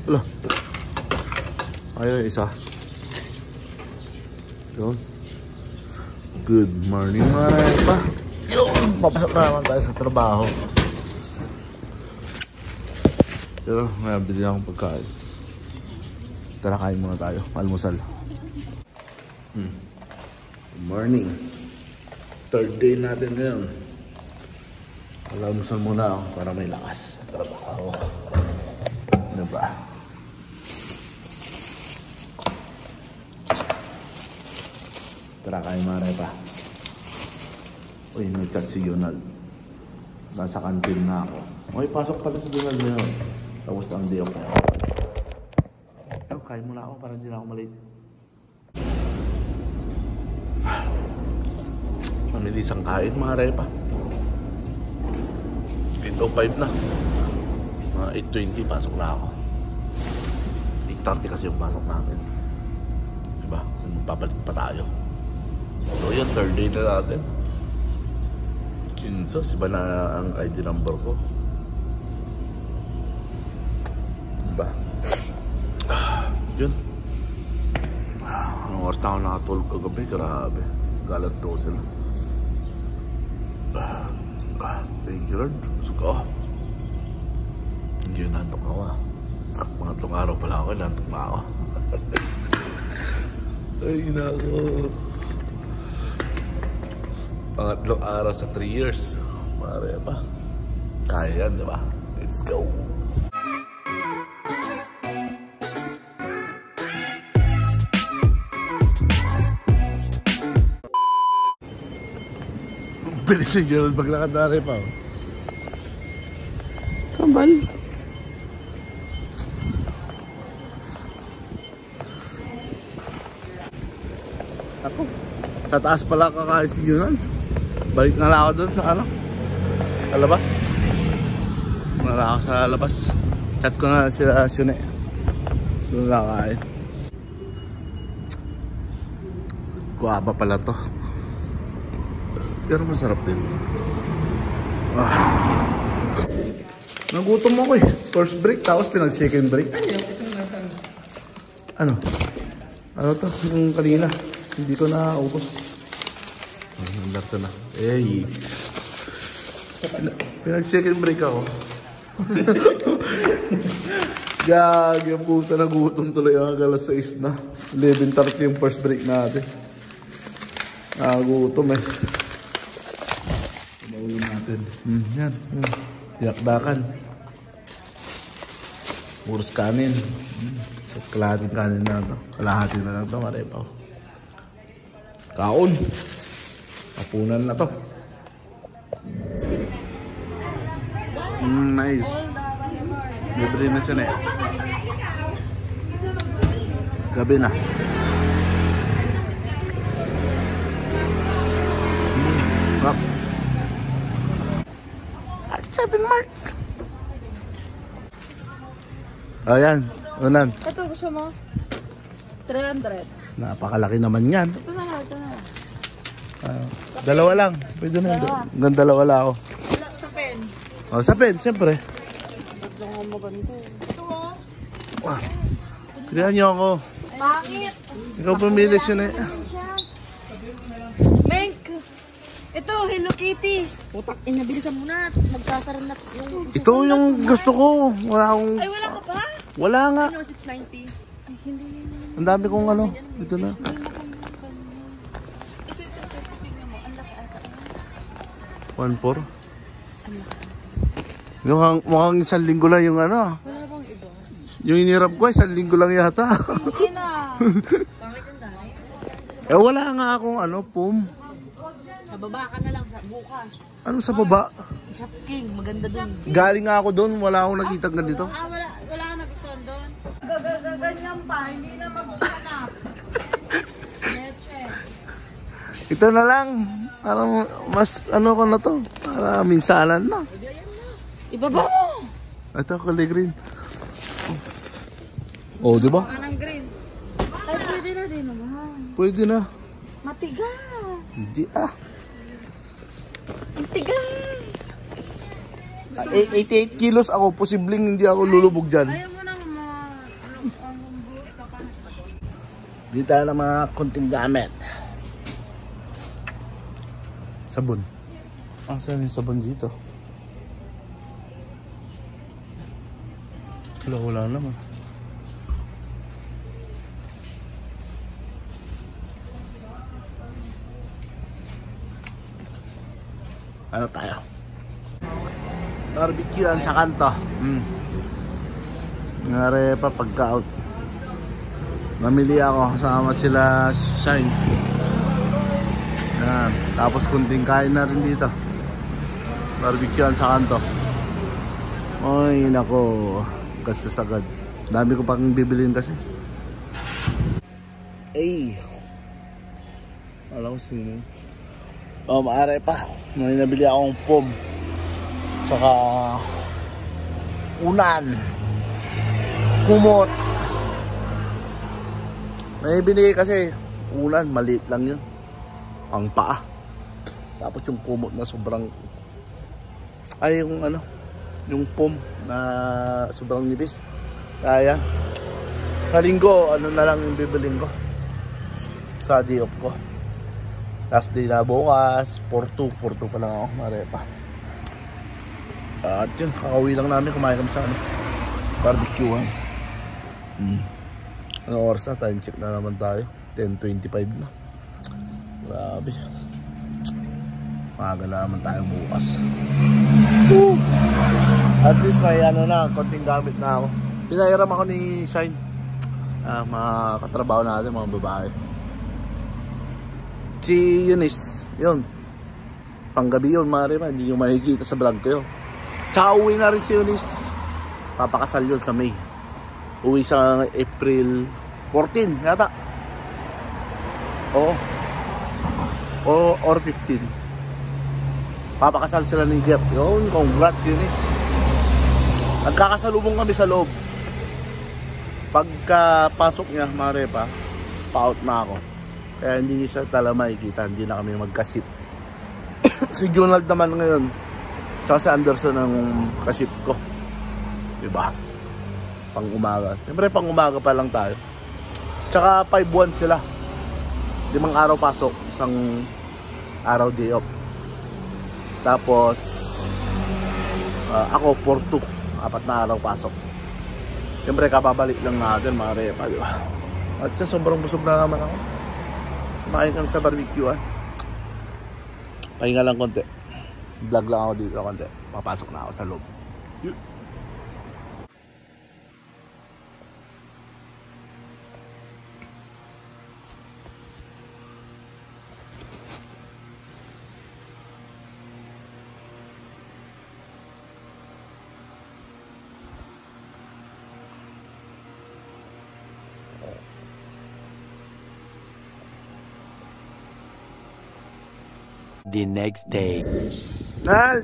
Wala. Ayun, isa. Yun. Good morning mga repa. Yun, papasok na naman tayo sa trabaho. Pero may bili akong pagkain. Tara, kain muna tayo. Almusal. Good morning. Third day natin ngayon. Almusal muna ako para may lakas sa trabaho. Ano ba? Tara, kain mga repa. Uy, may chat si Yonald. Nasa kantin na ako. Okay, pasok pala sa Yonald ngayon. Tapos ang day off na ako. Ayun, kain muna ako para hindi na ako malate. Mamilisang kain mga repa. 8:05 na. Mga 8:20 pasok na ako. 8:30 kasi yung pasok namin. Diba? Magpapalit pa tayo. So yan, third day na natin. Kinsos, iba na ang ID number ko. Diba? Yun. Anong oras na ako nakatulog kagabi? Grabe. Galas 12 na. Thank you Lord. Suko. Hindi yun nantok ako ah. Mga 3 araw pala ako, nantok na ako. Ay nako. Pangatlong araw sa 3 years. Mare pa. Kaya yan, diba? Let's go. Bilis yung Gerald maglakad na rin pa. Kambal. Ako. Sa taas pala kakain si Gerald. Balik na lang ako doon sa ano? Sa labas. Na lang ako sa labas. Chat ko na sila Shune. Doon lang kakain. Guwapa pala to. Pero masarap din. Nagutom ako eh. First break, tapos pinag-second break. Ano yung isang lasang? Ano? Ano to? Yung kanina. Hindi ko na-ubos. Narsa na. Eh. Pinag-second break ako. Gag, yung puta na gutom tuloy ang alas 6 na. 11:30 yung first break natin. Gutom eh. Ulo natin. Yan. Yakdakan. Puros kanin. Kalahating kanin na ito. Kalahati na lang ito. Marepa. Kaon. Kapunan na to. Nice. Libre na siya na eh. Gabi na. Rap. 7 mark. Ayan, unan. Ito gusto mo? 300. Napakalaki naman yan. Ito na, ito na. Dalawa lang. Pwede na. Hanggang dalawa lang ako. Wala sa pen. Oh, sa pen, siyempre. Ito nga maganda. Ito mo? Pilihan niyo ako. Pangit. Ikaw pumili siya na eh. Menk. Ito, Hello Kitty. Putak, nabilisan mo na. Magsasara na yung... Ito yung gusto ko. Wala akong... Ay, wala ka pa? Wala nga. Ano, 690? Ay, hindi. Ang dami kong ano. Ito na. Ito, tingnan mo. Ang laki ata. 1.4. Yung mukhang 1 linggo lang yung ano. Wala bang iba? Yung inirap ko 1 linggo lang yata. Hindi na. Bakit ang dami? Wala nga akong ano, pum. Sa baba ka na lang sa bukas. Ano sa baba? Shopking, maganda dun. Galing nga ako doon, wala akong nakitang ganito. Wala ka nagustuhan doon? Ganyan pa, hindi na maghanap. Leche. Ito na lang. Parang mas ano ko na to. Para minsanan na. Ibaba mo! Ito, kulay green. Oh, di ba? Anong green? Ay, pwede na din naman. Pwede na. Matigas. Hindi ah. Ang tigas. 88 kilos ako. Posibleng hindi ako lulubog dyan. Ayaw mo naman. Bili tayo ng mga konting gamit. Sabon. Saan yung sabon dito? Wala naman. Ano tayo? Barbecue sa kanto. Ngare pa pagka-out. Namili ako kasama sila Shine. Yan. Tapos kunting kain na rin dito. Barbecue sa kanto. Ay nako, gastos agad. Dami ko pang bibilin kasi. Ay. Alam ko sino. Maare pa. May nabili akong pom. Saka unan. Kumot. May binigay kasi unan, maliit lang yun. Ang paa. Tapos yung kumot na sobrang yung ano, yung pom na sobrang nipis. Kaya sa linggo, ano na lang yung bibilin ko. Sa day off ko. Last day na bukas, 4-2 pa lang ako, marepa. At yun, kakauwi lang namin, kumain kami sa ano, barbecue. Anong oras na? Time check na naman tayo, 10:25 na. Grabe. Maaga na naman tayo bukas. At least may ano na, konting gamit na ako. Pinahiram ako ni Shine, mga katrabaho natin, mga babae. Si Eunice, yun, panggabi yun, marima, hindi nyo makikita sa vlog ko yun. Tsaka uwi na rin si Eunice, papakasal yun sa May. Uwi sa April 14 yata. Oo, or 15. Papakasal sila ni Jeff. Yun, congrats Eunice. Nagkakasalubong kami sa loob. Pagka pasok niya, marima, pa-out na ako. Kaya hindi siya tala makikita, hindi na kami magkaship. Si Jonald naman ngayon, tsaka si Anderson ang kaship ko. Diba? Pang umaga. Siyempre pang umaga pa lang tayo. Tsaka 5-1 sila. 5 araw pasok, isang araw day off. Tapos ako 4-2, 4 na araw pasok. Siyempre kapabalik lang natin mga repa, diba? At siya sobrang busog na naman ako. Kumain kami sa barbecue. Pahinga lang konti. Vlog lang ako dito konti. Papasok na ako sa loob. The next day. Nalt!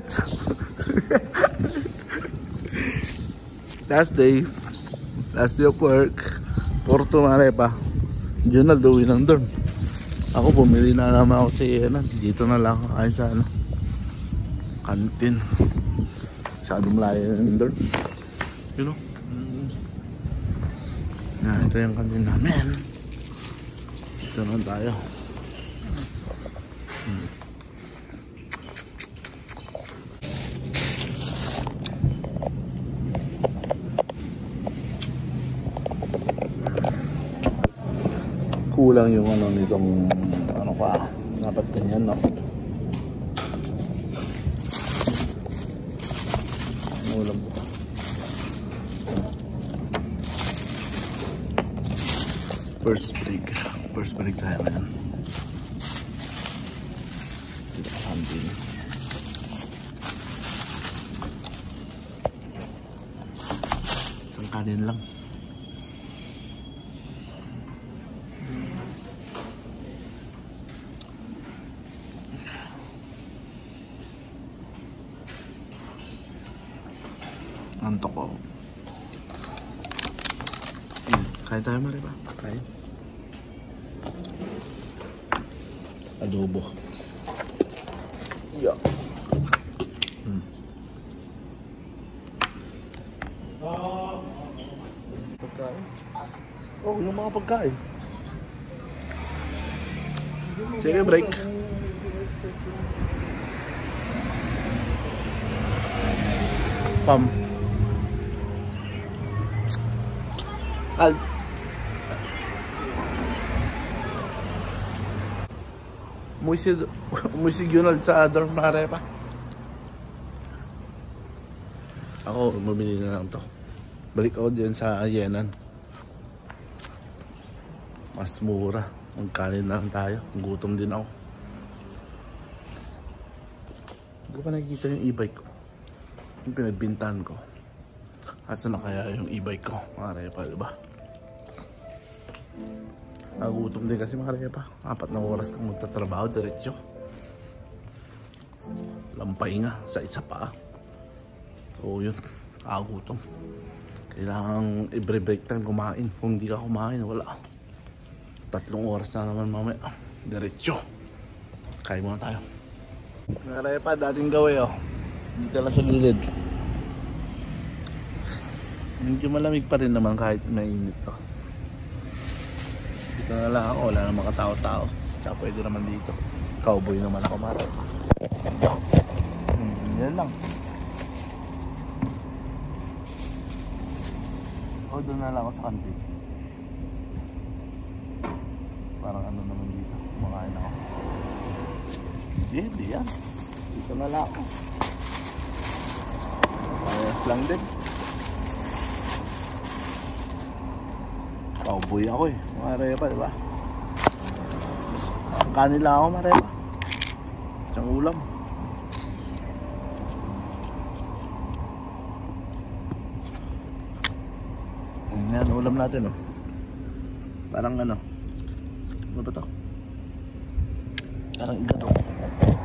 Last day. Last day of work. Porto Marepa. Jonald uwi ng dorm. Ako bumili na naman ako sa dito na lang kain sa ano, kantin. Masyadong malayo ng dorm. You know? Ito yung kantin namin. Dito na tayo. Kulang yung ano nitong ano pa, dapat ganyan, no? Ulam po. First break tayo ngayon. Something. Isang kanin lang. Antok ko. Kain tayo mariba. Kain. Adobo. Yeah. Pagkain. Oh, yung mga pagkain. Sige, break. Pam. Al. Umusig yun sa dormare pa. Ako, bumili na lang to. Balik ako dyan sa Yenan. Mas mura. Magkanin na lang tayo. Gutom din ako. Hindi ko pa nakikita yung e-bike ko. Yung pinagbintahan ko. Asa na kaya yung e-bike ko? Marepa, diba? Nagutom din kasi Marepa. 4 na oras kang magtatrabaho diretso. Lampay nga sa isa pa. So yun, nakagutom. Kailangan i-break time kumain. Kung hindi ka kumain, wala. 3 oras na naman mamaya. Diretso. Kain muna tayo. Marepa, dating gawin oh. Dito lang sa gilid. Medyo malamig pa rin naman kahit mainit to. Dito na lang ako, wala namang katao-tao. Tsaka pwede naman dito. Cowboy naman ako Mare. Yan lang. O doon na lang ako sa kantin. Parang ano naman dito. Kumakain ako. Di yan. Dito na lang ako. Ayos lang din. Cowboy ako eh. Marepa, diba? Isang kanin lang ako, Marepa. Isang ulam. Yan, ulam natin oh. Parang ano. Ano ba ito? Parang iga to.